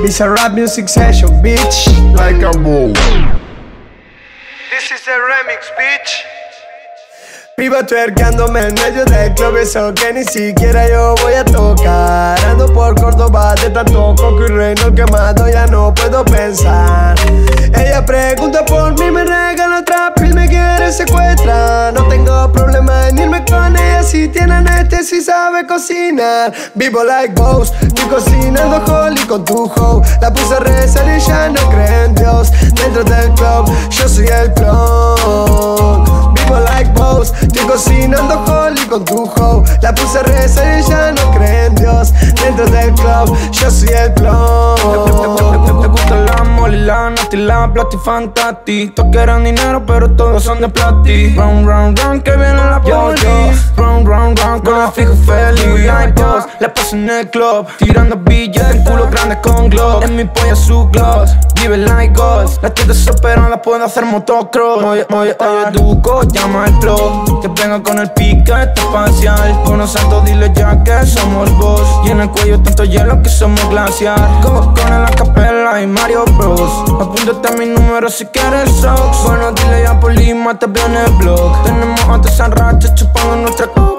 This a rap music session, bitch. Like a bull. This is a remix, bitch. Vivo twerkeándome en medio del club, eso que ni siquiera yo voy a tocar. Ando por Córdoba de tanto coco y reino quemado, ya no puedo pensar. Ella pregunta por mí, me regala otra pill, me quiere secuestrar. No tengo problema en irme con ella si tiene anestesia y sabe cocinar. Vivo like boss, estoy cocinando Holly con tu hoe. La puse a rezar y ya no cree en Dios. Dentro del club, yo soy el clon. Vivo like boss, estoy cocinando Holly con tu hoe. La puse a rezar y ya no cree en Dios. Dentro del club, yo soy el clon. Te gusta la mole, la nati, la plati, fantati. Todos quieren dinero pero todos son de plati. Round, round, round, que viene la poli. Round, round, round, con la fijo feliz. We like boss, la paso en el club. Tirando billetes, culo grande con glow. En mi polla su gloss, vive like ghost. La estoy desesperada, puedo hacer motocross. Oye, Duco, llama al plug. Que venga con el piquete espacial. Unos santos, dile ya que somos boss. Y en el cuello tanto hielo que somos glaciar. Con la capela y Mario Bros. Apúntate mi número si quieres socks. Bueno, dile ya por Lima, te veo en el blog. Tenemos antes San Racha chupando nuestra coco.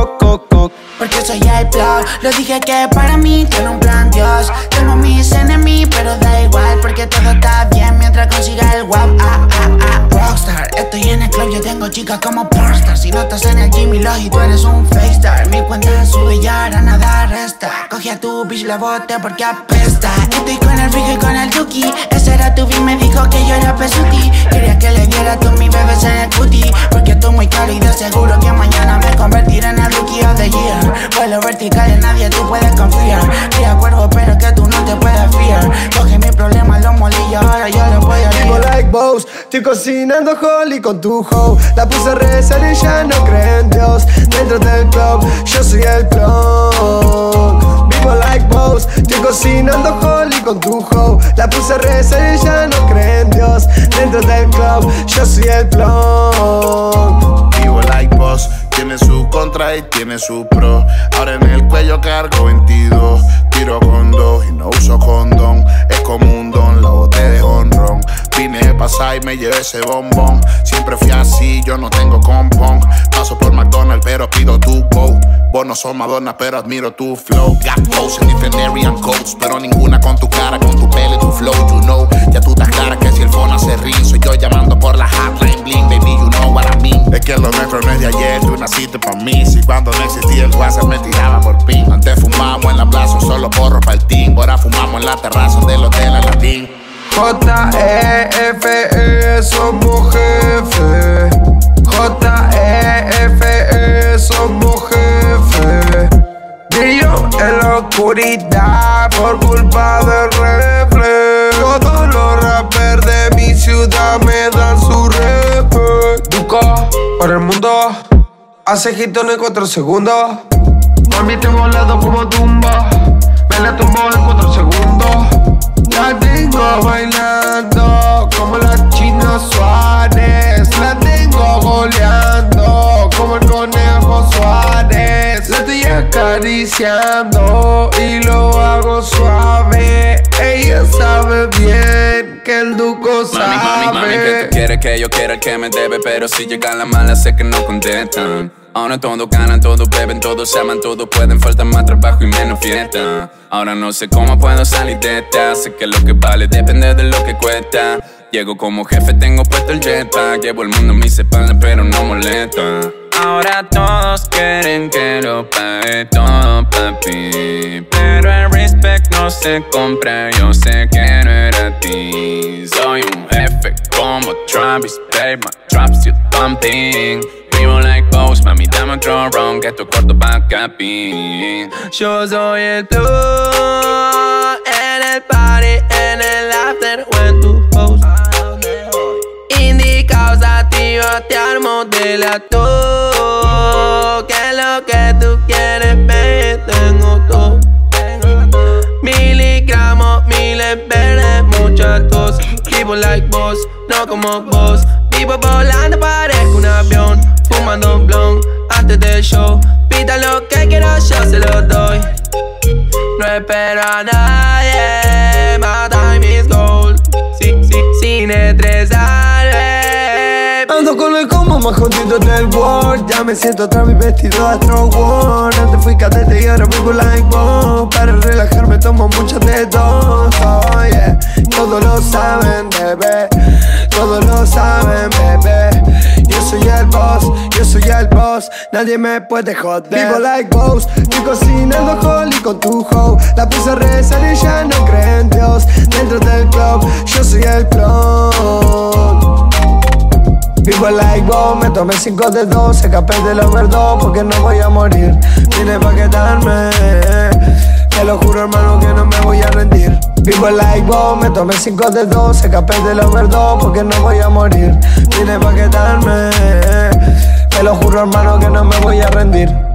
Porque soy el plug. Lo dije que para mí tiene un plan Dios. Tengo mis enemigos pero da igual, porque todo está bien mientras consiga el guap. Rockstar, estoy en el club, yo tengo chicas como pornstar. Si no estás en el Jimmy Log y tú eres un fake star. Mi cuenta sube y ahora nada resta. Cogí a tu bitch, la bote porque apesta. Estoy con el Rico y con el Duki. Ese era tu beat, me dijo que yo era pesuti. Quería que le diera a todos mis bebés en el cutie, porque estoy muy caro y de seguro que mañana me convertiré en el Rookie of the Year. Vuelo vertical, en nadie tú puedes confiar. Cría cuervo pero que tú no te puedes fiar. Coge mi problema, los molillos, ahora yo lo voy a Vivo like boss, estoy cocinando Holly con tu hoe. La puse a rezar y ya no cree en Dios. Dentro del club, yo soy el clon. Vivo like boss, estoy cocinando Holly con tu hoe. La puse a rezar y ya no cree en Dios. Dentro del club, yo soy el clon. Vivo like boss, tiene su contra y tiene su pro. Ahora en el cuello cargo 22. Tiro con dos y no uso condón. Es como un don, la boté de honrón. Vine de pasar y me llevé ese bombón. Siempre fui así, yo no tengo compón. Paso por McDonald's pero pido tu bow. Vos no sos Madonna pero admiro tu flow. Got hoes en different Aryan coats, pero ninguna con tu cara, con tu pelo y tu flow, you know. Ya tú estás clara que si el phone hace ring, soy yo llamando por la hotline bling. Baby, you know what I mean. Es que lo nuestro no es de ayer, tú naciste pa' mí. Si cuando no existía el WhatsApp me tiraba por pin. Antes fumamos en la plaza, solo porro pa'l team. Ahora fumamos en la terraza del hotel Aladdin. J-E-F-E, somos jefe. J-E-F-E, somos jefe. Brillo en la oscuridad por culpa del reflex. Todos los rappers de mi ciudad me dan su respeto. Duco para el mundo, hace hitones en 4 segundos. Mami te he volado como tumba, me la tumbó en 4 segundos. La tengo bailando como la China Suárez. La tengo goleando como el Conejo Suárez. La estoy acariciando y lo hago suave. Ella sabe bien que el Duco sabe. Mami, que tú quieres que yo quiera el que me debe, pero si llegan las malas sé que no contestan. Ahora todos ganan, todos beben, todos se aman, todos pueden, falta más trabajo y menos fiesta. Ahora no sé cómo puedo salir de esta, sé que lo que vale depende de lo que cuesta. Llego como jefe, tengo puesto el jetpack, llevo el mundo en mis espaldas pero no molesta. Ahora todos quieren que lo pague todo, papi, pero el respect no se compra, yo sé que no era a ti. Soy un jefe como Travis, babe, my trap still pumping. Vivo like boss, mami dame otro ron, que esto corto pa' capi. Yo soy el club, en el party, en el after o en tu house. Indicados activos, te armo de la todo. Que es lo que tú quieres, baby, tengo todo. Miligramos, miles verdes, muchas tos. Vivo like boss, no como vos. Vivo volando, parezco un avión. Fumando un blunt antes del show. Pida lo que quiero, yo se lo doy. No espero a nadie, vine 3 Ando con el combo más jodido del world. Ya me siento atrás mi vestido de Astro World. Antes fui cadete y ahora vivo like wow. Para relajarme tomo mucho de todo, oh, yeah. Todos lo saben, bebé. Todos lo saben, bebé. Yo soy el boss, yo soy el boss. Nadie me puede joder. Vivo like boss. Estoy cocinando Holly con tu hoe. La puse a rezar y ya no cree en Dios. Dentro del club, yo soy el clon. Vivo like boss, me tomé 5 de 2. Escapé del overdose porque no voy a morir. Vine pa' quedarme. Te lo juro hermano que no me voy a rendir. Vivo like boss, me tomé 5 de 2. Escapé del overdose porque no voy a morir. Vine pa' quedarme. Te lo juro hermano que no me voy a rendir.